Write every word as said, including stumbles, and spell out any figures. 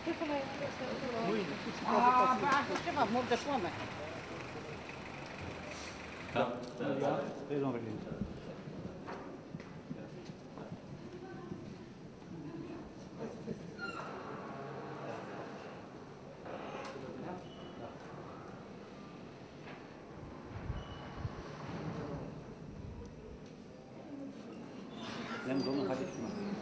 Mâine. A, păi așa ceva, mult de foame. Da. Da. Pe domnul președinte. Domnul, haideți.